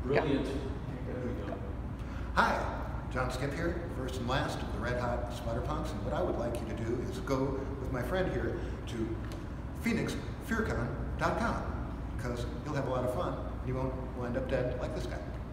Brilliant. Hi, John Skipp here, first and last of the Red Hot Sputter Punks, and what I would like you to do is go with my friend here to FearCON.com, because you'll have a lot of fun and you won't wind up dead like this guy.